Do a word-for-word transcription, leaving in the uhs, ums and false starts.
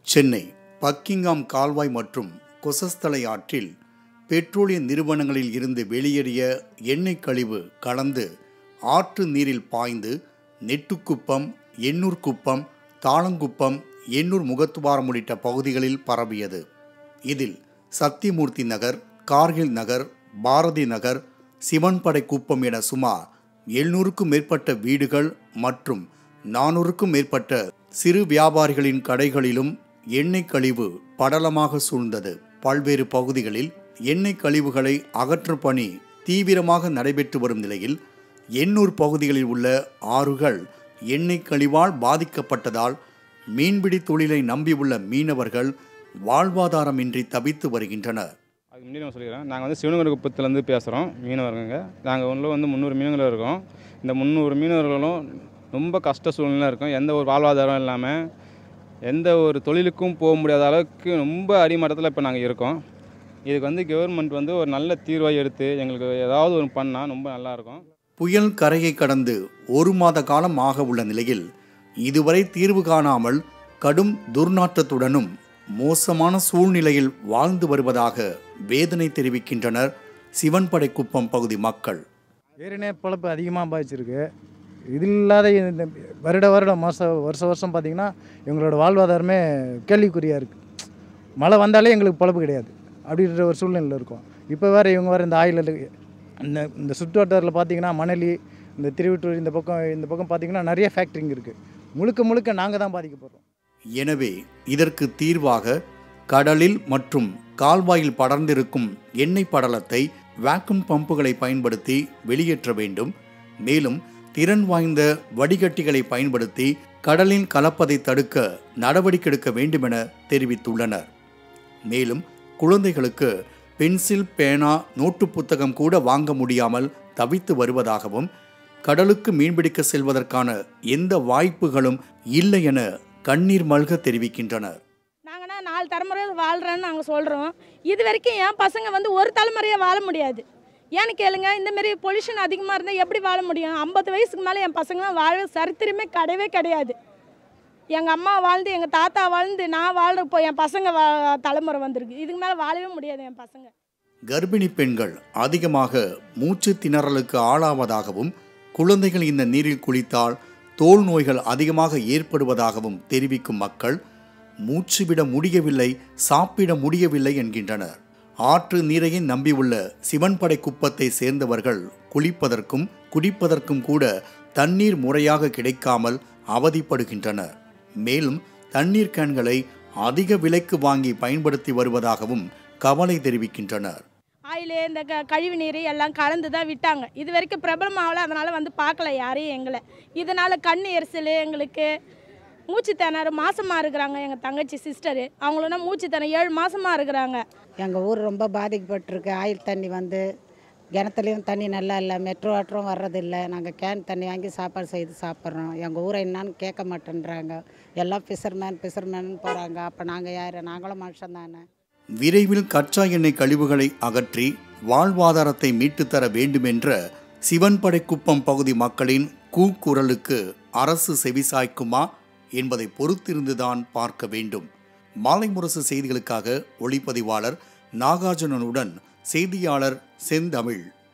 Chennai Buckingham கால்வாய் மற்றும் கொசஸ்தலை ஆற்றில் பெட்ரோலிய நிறுவனங்களில் இருந்து வெளியேறிய எண்ணெய் கழிவு கலந்து ஆற்று நீரில் பாய்ந்து நெட்டுக்குப்பம், எண்ணூர் குப்பம், தாளங்குப்பம், எண்ணூர் முகத்துவாரம் உள்ளிட்ட பகுதிகளில் பரவியது. இதில் சத்தியமூர்த்தி நகர், கார்கில் நகர், பாரதி நகர், சிவன்படை குப்பம் என சுமார் எழுநூறுக்கும் மேற்பட்ட வீடுகள் மற்றும் நானூறுக்கும் மேற்பட்ட சிறு வியாபாரிகளின் கடைகளிலும் எண்ணெய் கழிவு படலமாக சூழ்ந்தது. பல்வேறு பகுதிகளில் எண்ணெய் கழிவுகளை அகற்றும் பணி தீவிரமாக நடைபெற்று வரும் நிலையில் எண்ணூர் பகுதிகளில் உள்ள ஆறுகள் எண்ணெய் கழிவால் பாதிக்கப்பட்டதால் மீன்பிடி தொழிலை நம்பியுள்ள மீனவர்கள் வாழ்வாதாரமின்றி தவித்து வருகின்றனர். அதுக்கு முன்னாடி நான் சொல்லிடுறேன், நாங்கள் வந்து சிவனகர் குப்பத்துலேருந்து பேசுகிறோம். மீனவர்ங்க நாங்கள் உள்ள வந்து முந்நூறு மீனவர்கள் இருக்கோம். இந்த முந்நூறு மீனவர்களும் ரொம்ப கஷ்ட சூழ்நிலை இருக்கும். எந்த ஒரு வாழ்வாதாரம் இல்லாமல் எந்த ஒரு தொழிலுக்கும் போக முடியாத அளவுக்கு ரொம்ப அடிமட்டத்தில் இப்போ நாங்கள் இருக்கோம். இதுக்கு வந்து கவர்மெண்ட் வந்து ஒரு நல்ல தீர்வை எடுத்து எங்களுக்கு ஏதாவது ஒன்று பண்ணால் ரொம்ப நல்லாயிருக்கும். புயல் கரையை கடந்து ஒரு மாத காலம் ஆக உள்ள நிலையில் இதுவரை தீர்வு காணாமல் கடும் துர்நாற்றத்துடனும் மோசமான சூழ்நிலையில் வாழ்ந்து வருவதாக வேதனை தெரிவிக்கின்றனர் சிவன்படை குப்பம் பகுதி மக்கள். ஏரினே பொழப்பு அதிகமாக பாதிச்சிருக்கு. இது இல்லாத இந்த வருட வருடம் மாதம் வருஷ வருஷம் பார்த்திங்கன்னா எங்களோட வாழ்வாதாரமே கேள்விக்குறியாக இருக்குது. மழை வந்தாலே எங்களுக்கு பொழப்பு கிடையாது அப்படின்ற ஒரு சூழ்நிலையில் இருக்கும். இப்போ வேறு இவங்க வேறு இந்த ஆயில் இந்த இந்த சுற்று வட்டாரத்தில் பார்த்திங்கன்னா மணலி, இந்த திருவிட்டூர் இந்த பக்கம் இந்த பக்கம் பார்த்திங்கன்னா நிறைய ஃபேக்ட்ரிங்க இருக்குது. முழுக்க முழுக்க நாங்கள் தான் பாதிக்கப்படுறோம். எனவே இதற்கு தீர்வாக கடலில் மற்றும் கால்வாயில் படர்ந்திருக்கும் எண்ணெய் படலத்தை வேக்யூம் பம்புகளை பயன்படுத்தி வெளியேற்ற வேண்டும். மேலும் திறன் வாய்ந்த வடிகட்டிகளை பயன்படுத்தி கடலில் கலப்பதை தடுக்க நடவடிக்கை எடுக்க வேண்டும் என தெரிவித்துள்ளனர். மேலும் குழந்தைகளுக்கு பென்சில், பேனா, நோட்டு புத்தகம் கூட வாங்க முடியாமல் தவித்து வருவதாகவும் கடலுக்கு மீன்பிடிக்க செல்வதற்கான எந்த வாய்ப்புகளும் இல்லை என கண்ணீர் மல்க தெரிவிக்கின்றனர். நாங்கன்னா நாலு தலைமுறை வாழ்கிறேன்னு நாங்கள் சொல்கிறோம். இது வரைக்கும் என் பசங்க வந்து ஒரு தலைமுறையாக வாழ முடியாது. ஏன்னு கேளுங்க, இந்தமாரி பொல்யூஷன் அதிகமாக இருந்தால் எப்படி வாழ முடியும்? ஐம்பது வயசுக்கு மேலே என் பசங்களாம் வாழ சரித்திரமே கிடையவே கிடையாது. எங்கள் அம்மா வாழ்ந்து, எங்கள் தாத்தா வாழ்ந்து, நான் வாழ்கிறப்போ என் பசங்க வா தலைமுறை வந்திருக்கு. இதுக்கு மேலே வாழவே முடியாது என் பசங்க. கர்ப்பிணி பெண்கள் அதிகமாக மூச்சு திணறலுக்கு ஆளாவதாகவும் குழந்தைகள் இந்த நீரில் குளித்தால் தோல் நோய்கள் அதிகமாக ஏற்படுவதாகவும் தெரிவிக்கும் மக்கள் மூச்சு விட முடியவில்லை, சாப்பிட முடியவில்லை என்கின்றனர். ஆற்று நீரையை நம்பியுள்ள சிவன்படை குப்பத்தை சேர்ந்தவர்கள் குளிப்பதற்கும் குடிப்பதற்கும் கூட தண்ணீர் முறையாக கிடைக்காமல் அவதிப்படுகின்றனர். மேலும் தண்ணீர் கேன்களை அதிக விலைக்கு வாங்கி பயன்படுத்தி வருவதாகவும் கவலை தெரிவிக்கின்றனர். ஆயிலே இந்த க கழிவு நீர் எல்லாம் கலந்து தான் விட்டாங்க. இது வரைக்கும் பிரபலமாகல, அதனால் வந்து பார்க்கல யாரையும் எங்களை. இதனால் கண் எரிச்சல், எங்களுக்கு மூச்சு திணறு, மாசமாக இருக்கிறாங்க. எங்கள் தங்கச்சி சிஸ்டரு அவங்களோட மூச்சு திணறு ஏழு மாதமாக இருக்கிறாங்க. எங்கள் ஊர் ரொம்ப பாதிக்கப்பட்டிருக்கு. ஆயில் தண்ணி வந்து கிணத்துலேயும் தண்ணி நல்லா இல்லை, மெட்ரோ ஆட்டரும் வர்றதில்லை. நாங்கள் கேன் தண்ணி வாங்கி சாப்பாடு செய்து சாப்பிட்றோம். எங்கள் ஊரை என்னான்னு கேட்க மாட்டேன்றாங்க. எல்லாம் ஃபிஷர்மேன் ஃபிஷர்மேன் போகிறாங்க. அப்போ நாங்கள் யார்? நாங்களும் மனுஷன் தானே. விரைவில் கச்சா எண்ணெய் கழிவுகளை அகற்றி வாழ்வாதாரத்தை மீட்டுத்தர வேண்டுமென்ற சிவன்படை குப்பம் பகுதி மக்களின் கூக்குரலுக்கு அரசு செவிசாய்க்குமா என்பதை பொறுத்திருந்துதான் பார்க்க வேண்டும். மாலை முரசு செய்திகளுக்காக ஒளிப்பதிவாளர் நாகார்ஜுனனுடன் செய்தியாளர் செந்தமிழ்.